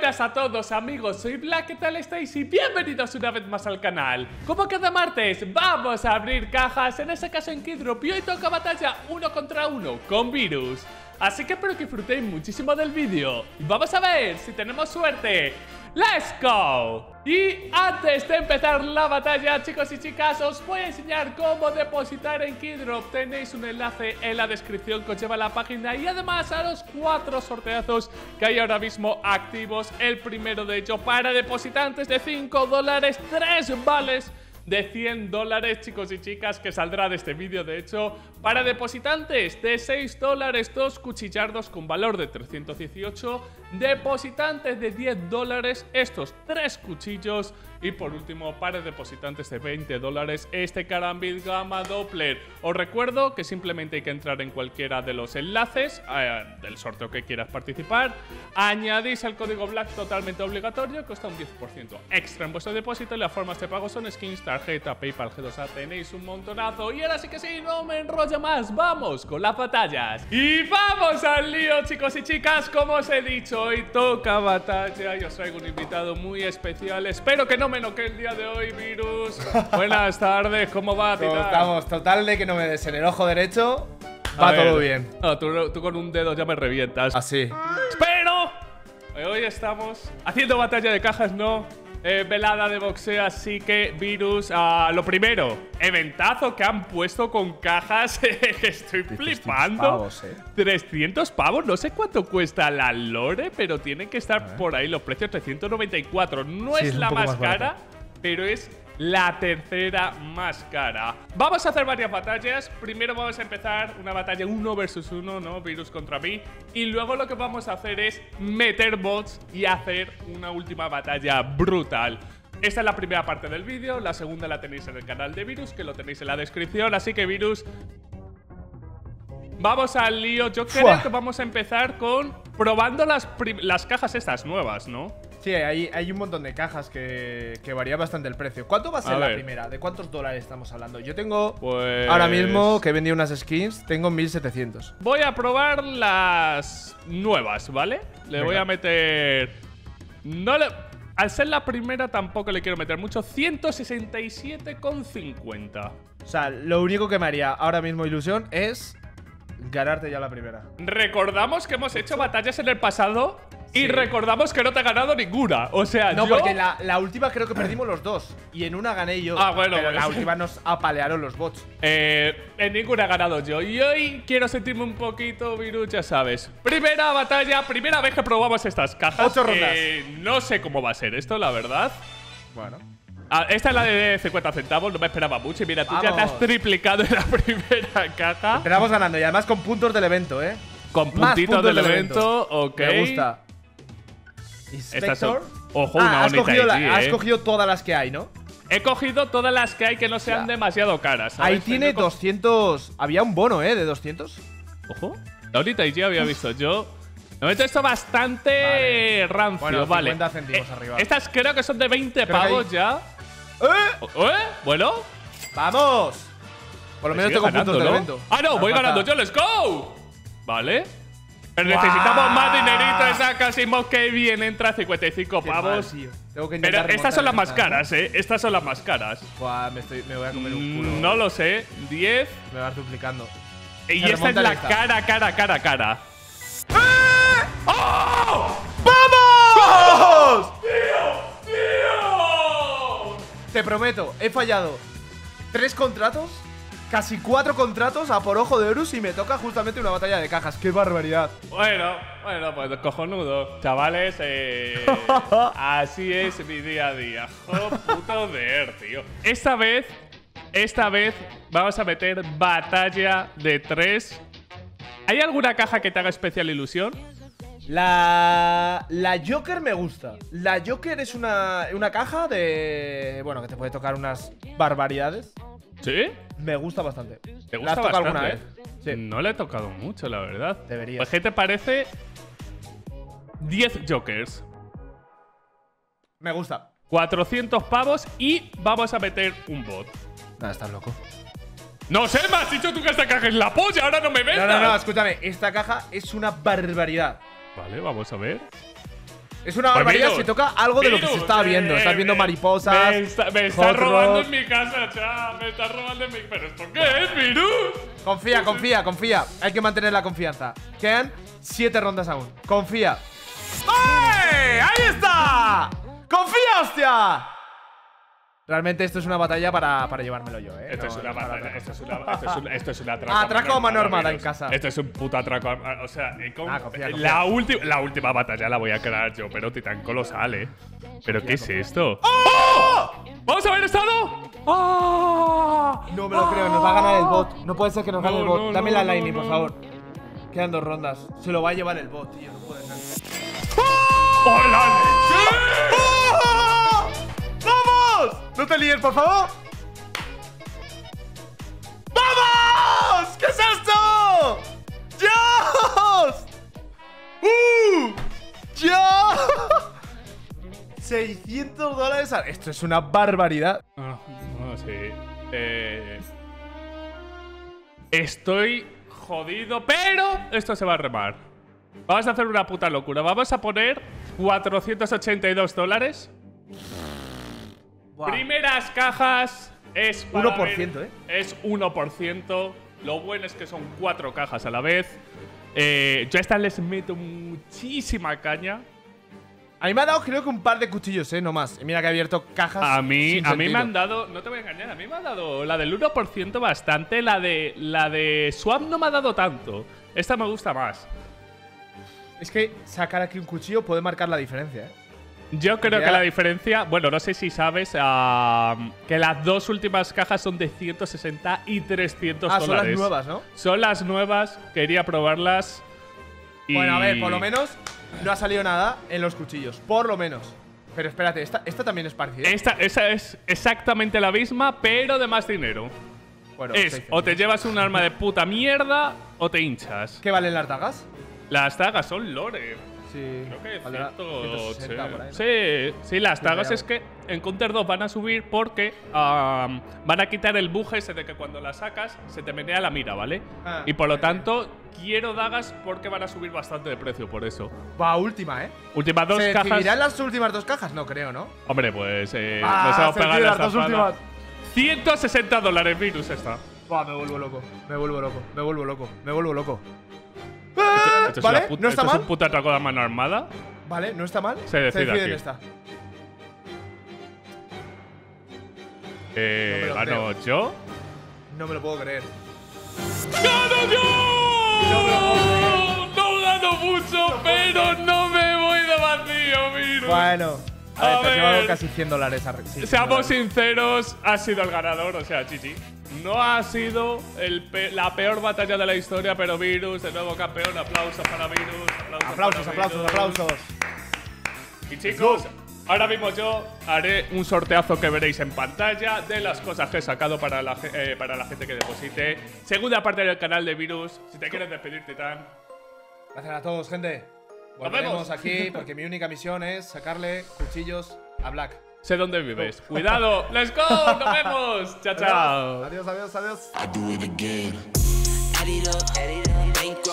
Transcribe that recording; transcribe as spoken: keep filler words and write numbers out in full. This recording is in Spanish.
Buenas a todos amigos, soy Black, ¿qué tal estáis? Y bienvenidos una vez más al canal. Como cada martes vamos a abrir cajas, en este caso en Keydrop, y hoy toca batalla uno contra uno con Virus. Así que espero que disfrutéis muchísimo del vídeo y vamos a ver si tenemos suerte. ¡Let's go! Y antes de empezar la batalla, chicos y chicas, os voy a enseñar cómo depositar en Keydrop. Tenéis un enlace en la descripción que os lleva a la página y además a los cuatro sorteazos que hay ahora mismo activos. El primero de ellos para depositantes de cinco dólares, tres vales de cien dólares, chicos y chicas, que saldrá de este vídeo. De hecho, para depositantes de seis dólares, dos cuchillardos con valor de trescientos dieciocho. Depositantes de diez dólares, estos tres cuchillos. Y por último, para depositantes de veinte dólares, este Karambit Gamma Doppler. Os recuerdo que simplemente hay que entrar en cualquiera de los enlaces eh, del sorteo que quieras participar. Añadís el código Black, totalmente obligatorio, cuesta un diez por ciento extra en vuestro depósito. Y las formas de pago son skins, tarjeta, PayPal, G dos A. Tenéis un montonazo. Y ahora sí que sí, no me enrollo más. Vamos con las batallas. Y vamos al lío, chicos y chicas. Como os he dicho, hoy toca batalla y os traigo un invitado muy especial. Espero que no me noquee el día de hoy, Virus. Buenas tardes, ¿cómo va, Titán? Estamos total de que no me des en el ojo derecho. A Va ver, todo bien. No, tú, tú con un dedo ya me revientas. Así. Pero hoy estamos haciendo batalla de cajas, no eh, velada de boxeo, así que Virus, uh, lo primero, eventazo que han puesto con cajas. Estoy flipando. Pavos, eh. trescientos pavos, no sé cuánto cuesta la Lore, pero tienen que estar por ahí los precios. Trescientos noventa y cuatro. No Sí, es, es un la poco más, más cara, barata. pero es la tercera más cara. Vamos a hacer varias batallas. Primero vamos a empezar una batalla uno versus uno, ¿no? Virus contra mí. Y luego lo que vamos a hacer es meter bots y hacer una última batalla brutal. Esta es la primera parte del vídeo. La segunda la tenéis en el canal de Virus, que lo tenéis en la descripción. Así que, Virus, vamos al lío. Yo creo Fua. que vamos a empezar con probando las, las cajas estas nuevas, ¿no? Sí, hay, hay un montón de cajas que, que varía bastante el precio. ¿Cuánto va a ser A la ver. primera? ¿De cuántos dólares estamos hablando? Yo tengo, Pues ahora mismo, que he vendido unas skins, tengo mil setecientos. voy a probar las nuevas, ¿vale? Le Venga. voy a meter… No le… Al ser la primera tampoco le quiero meter mucho. ciento sesenta y siete con cincuenta. O sea, lo único que me haría ahora mismo ilusión es ganarte ya la primera. Recordamos que hemos hecho batallas en el pasado y Sí. recordamos que no te ha ganado ninguna. O sea, No, yo… porque la, la última creo que perdimos los dos. Y en una gané yo. Ah, bueno, pero pues. la última nos apalearon los bots. Eh, en ninguna he ganado yo. Y hoy quiero sentirme un poquito, Virus, ya sabes. Primera batalla, primera vez que probamos estas cajas. Ocho rondas. Eh, no sé cómo va a ser esto, la verdad. Bueno. Ah, esta es la de cincuenta centavos, no me esperaba mucho. Y mira, tú ya te has Vamos. triplicado en la primera caja. Empezamos ganando y además con puntos del evento, ¿eh? Con Más puntitos puntos del del evento, ok. Me gusta. Estas son… Inspector. Ojo, Ah, una has, bonita cogido la- I G, has eh. cogido todas las que hay, ¿no? He cogido todas las que hay que no sean Ya. demasiado caras, ¿sabes? Ahí tiene Tengo co- doscientos. Había un bono, ¿eh? De doscientos. Ojo. La bonita I G había visto yo. Me meto esto bastante Vale. rancio, Bueno, vale. cincuenta céntimos Eh, arriba. Estas creo que son de veinte Creo que pavos hay- ya. ¡Eh! O- ¿Eh? Bueno. ¡Vamos! Por lo Me menos sigue tengo ganando, puntos del ¿no? evento. Ah, no, Me voy falta- ganando yo, let's go. Vale. Pero ¡Guau! necesitamos más dinerito. Esa Casimov que bien entra a cincuenta y cinco Qué mal, pavos. tío. Tengo que Pero intentar estas son las más remontar caras, eh. Estas son las más caras. esta. Buah, me, estoy, me voy a comer un culo. Mm, No lo sé. diez. Me vas duplicando. Y Se esta es remonta la esta. cara, cara, cara, cara. ¡Vamos! ¡Tío! Te prometo, he fallado tres contratos, casi cuatro contratos a por ojo de Horus y me toca justamente una batalla de cajas. ¡Qué barbaridad! Bueno, bueno, pues cojonudo. Chavales, eh, así es mi día a día. ¡Jo, puto ver, tío! Esta vez, esta vez vamos a meter batalla de tres. ¿Hay alguna caja que te haga especial ilusión? La, la Joker me gusta. La Joker es una, una caja de… Bueno, que te puede tocar unas barbaridades. ¿Sí? Me gusta bastante. ¿Te ¿La gusta has tocado bastante? alguna vez? Sí. No le he tocado mucho, la verdad. Deberías. Pues, ¿qué te parece? diez Jokers. Me gusta. cuatrocientos pavos y vamos a meter un bot. Nada, estás loco. No sé, me has dicho tú que esta caja es la polla, ahora no me vendas. No, no, no, escúchame. Esta caja es una barbaridad. Vale, vamos a ver. Es una barbaridad si toca algo de lo que se estaba viendo. Estás viendo mariposas. Me está, me está robando en mi casa, chaval. Me está robando en mi… ¿Pero esto qué es, virus? Confía, confía, confía. Hay que mantener la confianza. Quedan siete rondas aún. Confía. ¡Ay! ¡Ahí está! ¡Confía, hostia! Realmente esto es una batalla para, para llevármelo yo, ¿eh? Esto no, es una no es batalla. Esto es una, esto es un, esto es un atraco. Ah, atraco a mano armada en casa. Esto es un puto atraco. O sea, con, ah, confía, confía. La, última, la última batalla la voy a crear yo, pero titán colosal, ¿eh? ¿Pero qué es esto? ¡Oh! ¿Vamos a ver estado? ¡Oh! No me lo creo, nos va a ganar el bot. No puede ser que nos gane No, el bot. no, Dame no, la no, Lightning, no. por favor. Quedan dos rondas. Se lo va a llevar el bot, tío. No puede ser. ¡Hola! ¡Oh! ¡Vamos! No te líes, por favor. ¡Vamos! ¿Qué es esto? ¡Dios! ¡Uh! ¡Dios! seiscientos dólares. A… Esto es una barbaridad. Ah, no, sí. Eh, estoy jodido, pero esto se va a remar. Vamos a hacer una puta locura. Vamos a poner cuatrocientos ochenta y dos dólares. Wow. Primeras cajas es para uno por ciento, ver, ¿eh? Es uno por ciento. Lo bueno es que son cuatro cajas a la vez. Eh, yo a estas les meto muchísima caña. A mí me ha dado creo que un par de cuchillos, ¿eh? No más. Y mira que he abierto cajas. A mí, sin a mí sentido. me han dado, no te voy a engañar, a mí me ha dado la del uno por ciento bastante. La de, la de Swap no me ha dado tanto. Esta me gusta más. Es que sacar aquí un cuchillo puede marcar la diferencia, ¿eh? Yo creo Ya. que la diferencia… Bueno, no sé si sabes uh, que las dos últimas cajas son de ciento sesenta y trescientos Ah, son dólares. las nuevas, ¿no? Son las nuevas, quería probarlas. Y… Bueno, a ver, por lo menos no ha salido nada en los cuchillos. Por lo menos. Pero espérate, esta, esta también es parecida. Esta, esa es exactamente la misma, pero de más dinero. Bueno, Es seis o te céntimos. llevas un arma de puta mierda o te hinchas. ¿Qué valen las dagas? Las dagas son lore. Sí. Creo que valdrá ciento ciento sesenta por ahí, ¿no? Sí, sí, las tagas real. es que en Counter dos van a subir porque um, van a quitar el bug ese de que cuando la sacas se te menea la mira, ¿vale? Ah, y por lo ok. tanto, quiero dagas porque van a subir bastante de precio por eso. Va, última, ¿eh? Últimas dos ¿Se cajas. decidirán las últimas dos cajas? No creo, ¿no? Hombre, pues eh, Ah, nos hemos se pegado deciden la las dos zapada. últimas. ciento sesenta dólares virus esta. Buah, me vuelvo loco. Me vuelvo loco. Me vuelvo loco. Me vuelvo loco. Esto, esto es ¿Vale? una puta- ¿No está esto es mal? un puto atraco de mano armada. Vale, no está mal. Se decide en aquí. esta. Eh, No me lo gano yo. No me lo puedo creer. ¡Gano yo! No gano mucho, pero no me voy de vacío, virus. Bueno. A, A ver, te has llevado ver. casi cien dólares. a- sí, cien Seamos dólares. sinceros, ha sido el ganador, o sea, Chichi. No ha sido el pe- la peor batalla de la historia, pero Virus, de nuevo campeón. Aplausos para Virus. Aplausos, Aplausos, para aplausos, Virus. aplausos. Y chicos, ahora mismo yo haré un sorteazo que veréis en pantalla de las cosas que he sacado para la, ge- eh, para la gente que deposite. Segunda parte del canal de Virus. Si te quieres despedir, Titán. Gracias a todos, gente. Nos Volveremos vemos. aquí porque mi única misión es sacarle cuchillos a Black. Sé dónde vives. Cuidado. ¡Let's go! ¡Nos vemos! ¡Chao, chao! Adiós, adiós, adiós. I do it again. Add it up, add it up. Bank